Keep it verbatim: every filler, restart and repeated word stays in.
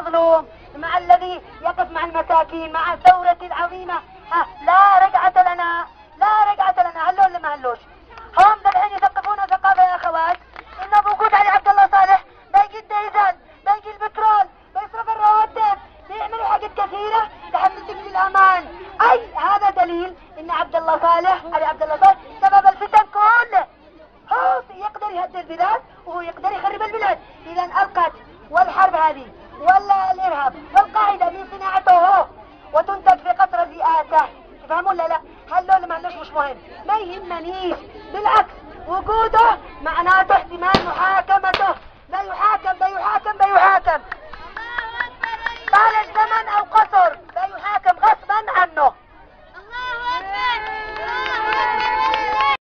المظلوم، مع الذي يقف مع المساكين، مع الثورة العظيمة. ها لا رجعة لنا، لا رجعة لنا، هلو ولا ما هلوش؟ هم دحين يثقفونا ثقافة يا اخوات، انه بوجود علي عبد الله صالح بيجي الديزل، بيجي البترول، بيصرف الرواتب، بيعملوا حاجات كثيرة تحسسك بالامان. اي هذا دليل ان عبد الله صالح، علي عبد الله صالح سبب الفتن كله. هو يقدر يهدي البلاد وهو يقدر يخرب البلاد. اذا القتل والحرب هذه ولا الارهاب والقاعدة بصناعته هو، وتنتج في قطر رئاسة. تفهمون لا لا؟ هل لو ما مش مهم، ما يهمنيش، بالعكس وجوده معناته احتمال محاكمة